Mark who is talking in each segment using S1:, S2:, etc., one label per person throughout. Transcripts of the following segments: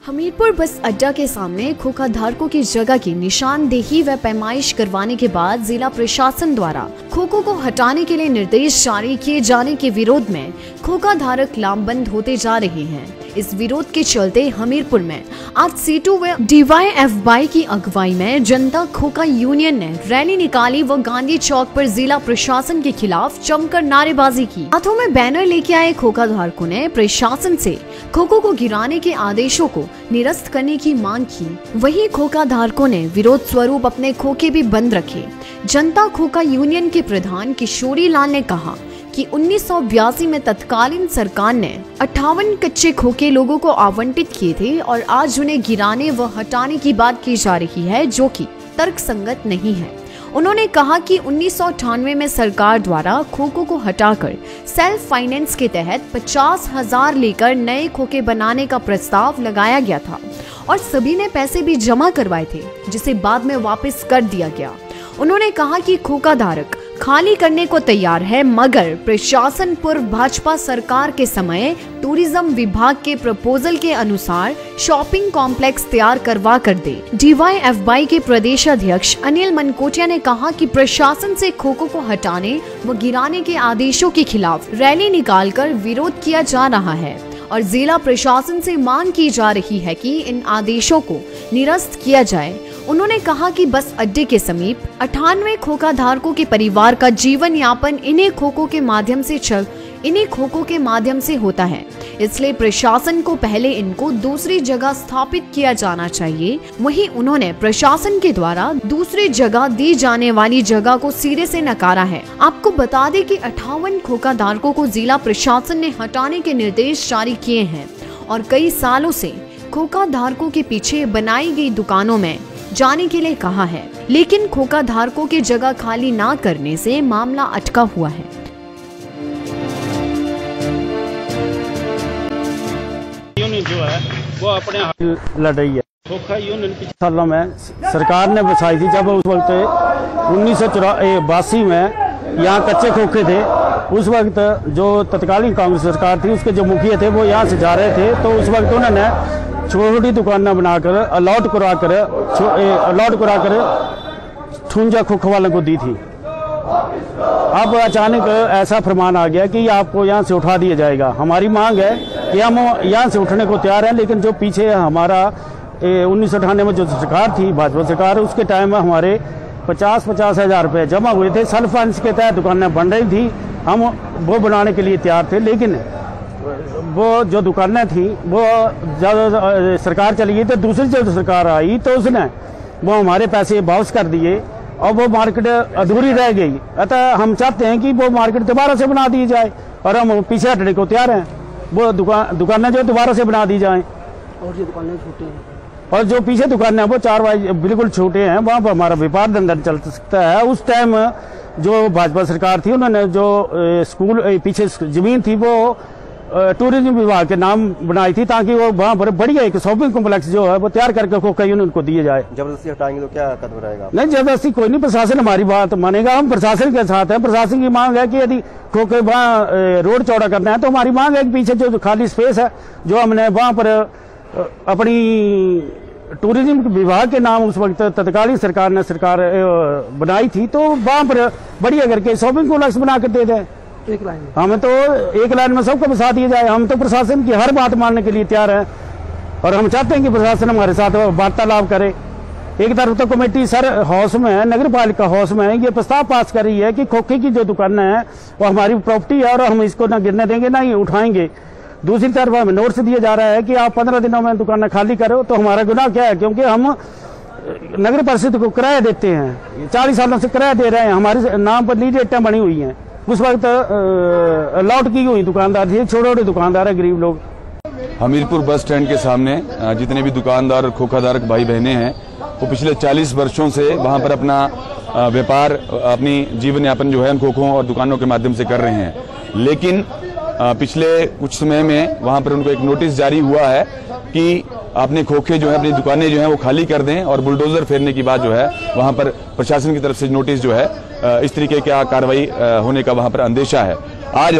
S1: हमीरपुर बस अड्डा के सामने खोखा धारकों की जगह की निशानदेही व पैमाइश करवाने के बाद जिला प्रशासन द्वारा खोखों को हटाने के लिए निर्देश जारी किए जाने के विरोध में खोखा धारक लामबंद होते जा रहे हैं। इस विरोध के चलते हमीरपुर में आज सीटू व DYFY की अगुवाई में जनता खोखा यूनियन ने रैली निकाली व गांधी चौक पर जिला प्रशासन के खिलाफ जमकर नारेबाजी की। हाथों में बैनर लेके आए खोखा धारकों ने प्रशासन से खोखों को गिराने के आदेशों को निरस्त करने की मांग की। वहीं खोखा धारकों ने विरोध स्वरूप अपने खोखे भी बंद रखे। जनता खोखा यूनियन के प्रधान किशोरी लाल ने कहा कि 1982 में तत्कालीन सरकार ने 58 कच्चे खोखे लोगों को आवंटित किए थे और आज उन्हें गिराने व हटाने की बात की जा रही है, जो कि तर्कसंगत नहीं है। उन्होंने कहा कि 1998 में सरकार द्वारा खोखों को हटाकर सेल्फ फाइनेंस के तहत 50,000 लेकर नए खोखे बनाने का प्रस्ताव लगाया गया था और सभी ने पैसे भी जमा करवाए थे, जिसे बाद में वापस कर दिया गया। उन्होंने कहा कि खोखा धारक खाली करने को तैयार है, मगर प्रशासन पूर्व भाजपा सरकार के समय टूरिज्म विभाग के प्रपोजल के अनुसार शॉपिंग कॉम्प्लेक्स तैयार करवा कर दे। DYFY के प्रदेश अध्यक्ष अनिल मनकोटिया ने कहा कि प्रशासन से खोखों को हटाने व गिराने के आदेशों के खिलाफ रैली निकालकर विरोध किया जा रहा है और जिला प्रशासन से मांग की जा रही है कि इन आदेशों को निरस्त किया जाए। उन्होंने कहा कि बस अड्डे के समीप 98 खोखा धारकों के परिवार का जीवन यापन इन्हीं खोखों के माध्यम से होता है, इसलिए प्रशासन को पहले इनको दूसरी जगह स्थापित किया जाना चाहिए। वहीं उन्होंने प्रशासन के द्वारा दूसरी जगह दी जाने वाली जगह को सिरे से नकारा है। आपको बता दें कि 58 खोखा धारकों को जिला प्रशासन ने हटाने के निर्देश जारी किए हैं और कई सालों से खोखा धारकों के पीछे बनाई गई दुकानों में जाने के लिए कहा है, लेकिन खोखा धारकों की जगह खाली ना करने से मामला अटका हुआ है।
S2: यूनियन जो है वो अपने
S3: लड़ रही है।
S2: खोखा यूनियन पिछले
S3: सालों में सरकार ने बसाई थी, जब उस वक्त 1982 में यहाँ कच्चे खोखे थे। उस वक्त जो तत्कालीन कांग्रेस सरकार थी, उसके जो मुखिया थे वो यहाँ से जा रहे थे, तो उस वक्त उन्होंने छोटी दुकानें बनाकर अलॉट कराकर 58 खोखो वालों को दी थी। अब अचानक ऐसा फरमान आ गया कि आपको यहाँ से उठा दिया जाएगा। हमारी मांग है कि हम यहाँ से उठने को तैयार हैं, लेकिन जो पीछे हमारा 1998 में जो सरकार थी, भाजपा सरकार, उसके टाइम में हमारे 50 हज़ार रुपये जमा हुए थे। सेल्फ फाइनेंस के तहत दुकानें बन रही थी, हम वो बनाने के लिए तैयार थे, लेकिन वो जो दुकानें थी वो जब सरकार चली गई तो दूसरी जो सरकार आई तो उसने वो हमारे पैसे वापस कर दिए और वो मार्केट अधूरी रह गई। अतः हम चाहते हैं कि वो मार्केट दोबारा से बना दी जाए और हम पीछे हटने को तैयार हैं। वो दुकानें जो दोबारा से बना दी जाएं
S4: और जो दुकानें छोटी हैं
S3: और जो पीछे दुकानें वो 4 बाई बिल्कुल छोटे हैं, वहाँ पर हमारा व्यापार धंधा चल सकता है। उस टाइम जो भाजपा सरकार थी, उन्होंने जो स्कूल पीछे जमीन थी वो टूरिज्म विभाग के नाम बनाई थी, ताकि वो वहाँ पर बढ़िया एक शॉपिंग कॉम्प्लेक्स जो है वो तैयार करके खोखा यूनियन को दिए जाए।
S4: जबरदस्ती हटाएंगे तो क्या कदम रहेगा?
S3: नहीं, जबरदस्ती कोई नहीं, प्रशासन हमारी बात मानेगा। हम प्रशासन के साथ हैं। प्रशासन की मांग है कि यदि खोखे वहाँ रोड चौड़ा करना है तो हमारी मांग है कि पीछे जो खाली स्पेस है, जो हमने वहाँ पर अपनी टूरिज्म विभाग के नाम उस वक्त तत्कालीन सरकार ने बनाई थी, तो वहाँ पर बढ़िया करके शॉपिंग कॉम्प्लेक्स बना कर दे दें।
S4: एक लाइन में
S3: हमें तो एक लाइन में सबको बसा दिया जाए। हम तो प्रशासन की हर बात मानने के लिए तैयार हैं और हम चाहते हैं कि प्रशासन हमारे साथ वार्तालाप करे। एक तरफ तो कमेटी सर हाउस में, नगर पालिका हाउस में ये प्रस्ताव पास कर रही है कि खोखे की जो दुकानें हैं वो हमारी प्रॉपर्टी है और हम इसको ना गिरने देंगे ना ही उठाएंगे। दूसरी तरफ हमें नोटिस दिया जा रहा है कि आप 15 दिनों में दुकानें खाली करो, तो हमारा गुनाह क्या है? क्योंकि हम नगर परिषद को किराया देते हैं, 40 सालों से किराया दे रहे हैं, हमारे नाम पर लीड रेटें बनी हुई हैं। उस वक्त अलॉट की हुई दुकानदार थी, छोटे छोटे दुकानदार है, गरीब लोग।
S5: हमीरपुर बस स्टैंड के सामने जितने भी दुकानदार और खोखाधारक भाई बहनें हैं, वो पिछले 40 वर्षों से वहाँ पर अपना व्यापार, अपनी जीवन यापन जो है उन खोखों और दुकानों के माध्यम से कर रहे हैं। लेकिन पिछले कुछ समय में वहाँ पर उनको एक नोटिस जारी हुआ है कि अपने खोखे जो है, अपनी दुकानें जो हैं वो खाली कर दें, और बुलडोजर फेरने की बात जो है वहाँ पर प्रशासन की तरफ से नोटिस जो है इस तरीके की कार्रवाई होने का वहाँ पर अंदेशा है। आज हम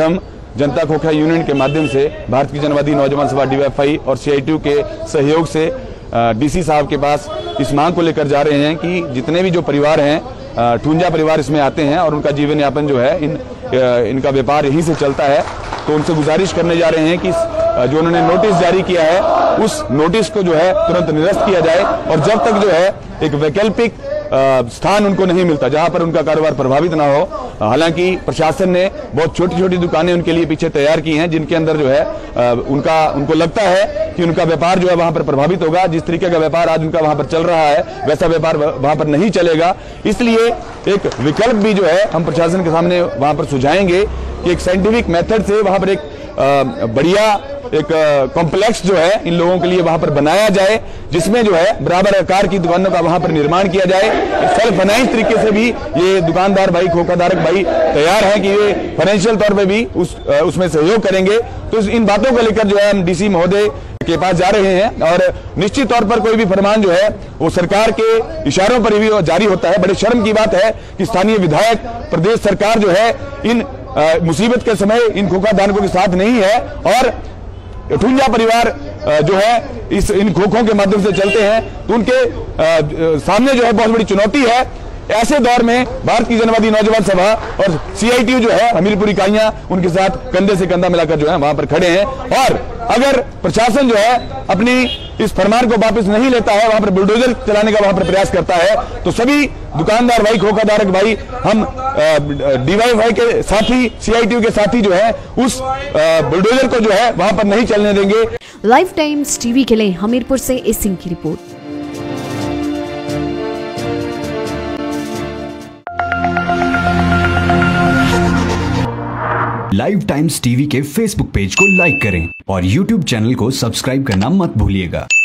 S5: जनता खोखा यूनियन के माध्यम से भारतीय जनवादी नौजवान सभा DYFI और CITU के सहयोग से DC साहब के पास इस मांग को लेकर जा रहे हैं कि जितने भी जो परिवार हैं, ठुंजा परिवार इसमें आते हैं और उनका जीवन यापन जो है इनका व्यापार यहीं से चलता है, तो उनसे गुजारिश करने जा रहे हैं कि जो उन्होंने नोटिस जारी किया है उस नोटिस को जो है तुरंत निरस्त किया जाए और जब तक जो है एक वैकल्पिक स्थान उनको नहीं मिलता जहां पर उनका कारोबार प्रभावित ना हो। हालांकि प्रशासन ने बहुत छोटी छोटी दुकानें उनके लिए पीछे तैयार की हैं जिनके अंदर जो है उनको लगता है कि उनका व्यापार जो है वहां पर प्रभावित होगा। जिस तरीके का व्यापार आज उनका वहां पर चल रहा है वैसा व्यापार वहां पर नहीं चलेगा, इसलिए एक विकल्प भी जो है हम प्रशासन के सामने वहां पर सुझाएंगे कि एक साइंटिफिक मेथड से वहां पर एक बढ़िया एक कॉम्प्लेक्स जो है इन लोगों के लिए वहां पर बनाया जाए, जिसमें जो है बराबर आकार की दुकानों का वहां पर निर्माण किया जाए। सेल्फ फाइनेंस तरीके से भी ये दुकानदार भाई, खोखाधारक भाई तैयार हैं कि ये फाइनेंशियल तौर पे भी उसमें सहयोग करेंगे। तो इन बातों को लेकर जो है हम DC महोदय के पास जा रहे हैं और निश्चित तौर पर कोई भी फरमान जो है वो सरकार के इशारों पर भी जारी होता है। बड़े शर्म की बात है कि स्थानीय विधायक, प्रदेश सरकार जो है इन मुसीबत के समय इन खोखाधारकों के साथ नहीं है और ठुंजा परिवार जो है इन खोखों के माध्यम से चलते हैं, तो उनके सामने जो है बहुत बड़ी चुनौती है। ऐसे दौर में भारतीय जनवादी नौजवान सभा और CITU जो है हमीरपुर इकाइयां उनके साथ कंधे से कंधा मिलाकर जो है वहां पर खड़े हैं और अगर प्रशासन जो है अपनी इस फरमान को वापस नहीं लेता है, वहां पर बुलडोजर चलाने का वहां पर प्रयास करता है, तो सभी दुकानदार भाई, खोखाधारक भाई, हम DYFI के साथी, CITU के साथी जो है उस बुलडोजर को जो है वहां पर नहीं चलने देंगे।
S1: लाइव टाइम्स TV के लिए हमीरपुर से इस सिंह की रिपोर्ट।
S6: लाइव टाइम्स TV के Facebook पेज को लाइक करें और YouTube चैनल को सब्सक्राइब करना मत भूलिएगा।